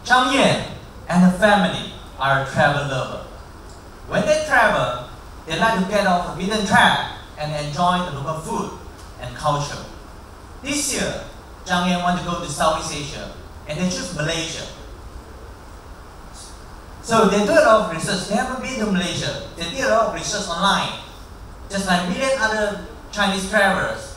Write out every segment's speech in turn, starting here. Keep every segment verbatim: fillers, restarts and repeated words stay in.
Zhang Yan and her family are a travel lover. When they travel, they like to get off the beaten track and enjoy the local food and culture. This year, Zhang Yan want to go to Southeast Asia, and they choose Malaysia. So they do a lot of research. They haven't been to Malaysia. They did a lot of research online, just like million other Chinese travelers.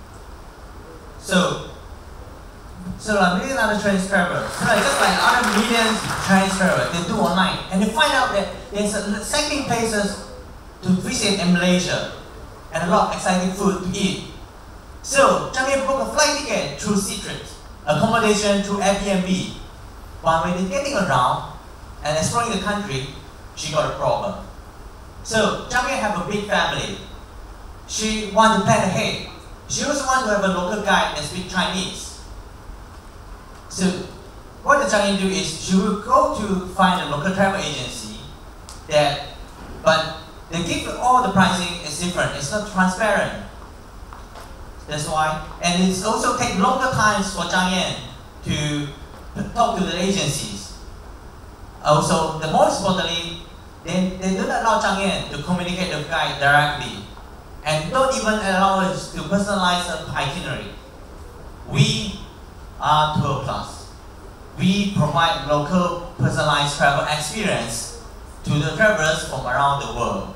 So, so like million other Chinese travelers, so like just like other millions Chinese travelers, they do online, and they find out that there's exciting places to visit in Malaysia, and a lot of exciting food to eat. So Zhang Yan booked a flight ticket through Ctrip, accommodation through Airbnb. But when they're getting around and exploring the country, she got a problem. So Zhang Yan have a big family. She want to plan ahead. She also want to have a local guide that speaks Chinese. So what the Zhang Yan do is she will go to find a local travel agency that, but they give all the pricing is different. It's not transparent. That's why, and it's also take longer times for Zhang Yan to talk to the agencies. Also, the most importantly, they, they don't allow Zhang Yan to communicate with the guide directly, and don't even allow us to personalize the itinerary. We are Tour Plus. We provide local personalized travel experience to the travelers from around the world.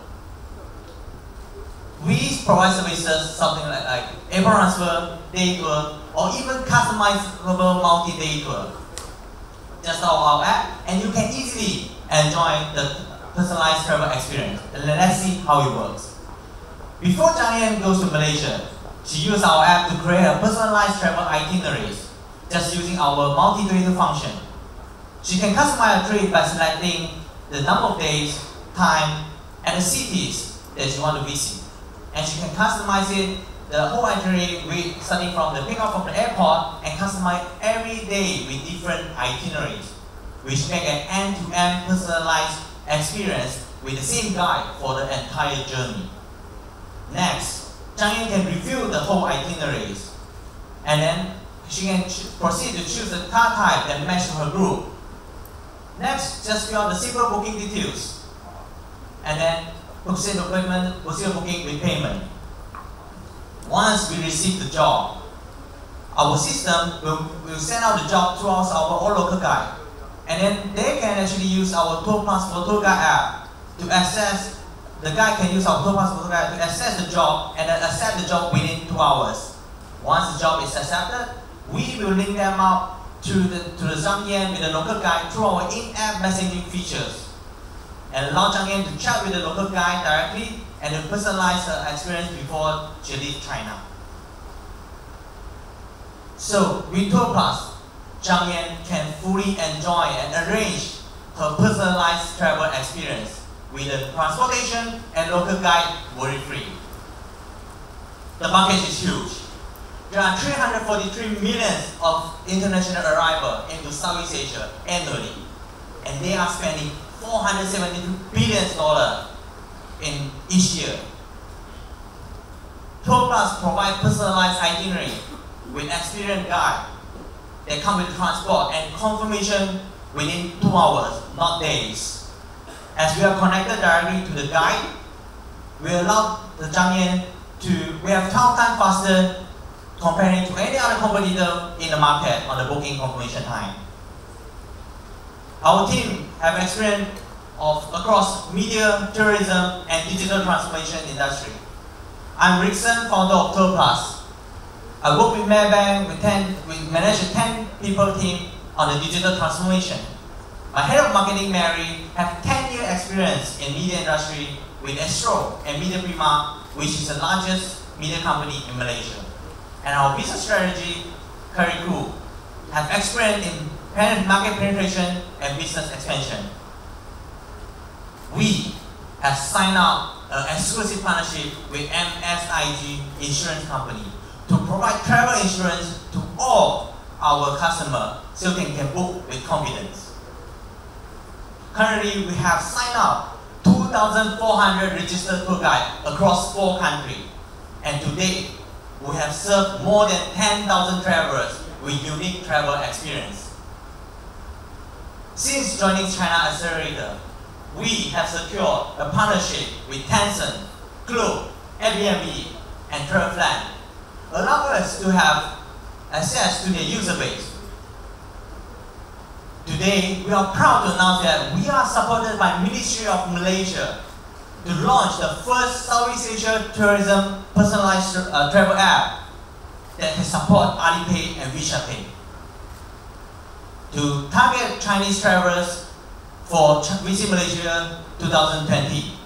We provide services something like, like airport transfer, day tour, or even customizable multi-day tour. Just on our app, and you can easily enjoy the personalized travel experience. And let's see how it works. Before Zhang Yan goes to Malaysia, she used our app to create a personalized travel itineraries, just using our multi-day tour function. She can customize a trip by selecting the number of days, time, and the cities that she wants to visit. And she can customize it, the whole itinerary, with, starting from the pickup from the airport, and customize every day with different itineraries, which make an end-to-end personalized experience with the same guide for the entire journey. Next, Zhang Yan can review the whole itineraries, and then she can proceed to choose the car type that matches her group. Next, just fill out the simple booking details, and then proceed appointment, proceed booking with payment. Once we receive the job, our system will, will send out the job to us, our all local guide, and then they can actually use our Tour Plus for Tour Guide app to access. The guide can use our Tour Plus for Tour Guide to access the job and then accept the job within two hours. Once the job is accepted, we will link them up to the to the Zhang Yan with the local guide through our in-app messaging features, and allow Zhang Yan to chat with the local guide directly and to personalize her experience before she leaves China. So with Tour Plus, Zhang Yan can fully enjoy and arrange her personalized travel experience with the transportation and local guide worry-free. The market is huge. There are three hundred forty-three million of international arrivals into Southeast Asia annually, and they are spending four hundred seventy-two billion dollars in each year. Tour Plus provides personalized itinerary with experienced guide. They come with transport and confirmation within two hours, not days. As we are connected directly to the guide, we allow the Zhang Yan to, we have twelve times faster comparing to any other competitor in the market on the booking confirmation time. Our team have experience of across media, tourism, and digital transformation industry. I'm Rickson, founder of Tour Plus. I work with Maybank, we, ten, we manage a ten people team on the digital transformation. My head of marketing, Mary, have ten year experience in media industry with Astro and Media Prima, which is the largest media company in Malaysia. And our business strategy, Curry Group, have experience in market penetration and business expansion. We have signed up an exclusive partnership with M S I G Insurance Company to provide travel insurance to all our customers so they can book with confidence. Currently, we have signed up two thousand four hundred registered tour guides across four countries, and today we have served more than ten thousand travelers with unique travel experience. Since joining China Accelerator, we have secured a partnership with Tencent, Klook, Airbnb, and Travelplan, allowing us to have access to their user base. Today, we are proud to announce that we are supported by Ministry of Malaysia to launch the first Southeast Asia tourism personalized uh, travel app that can support Alipay and WeChat Pay to target Chinese travelers for Visit Malaysia twenty twenty.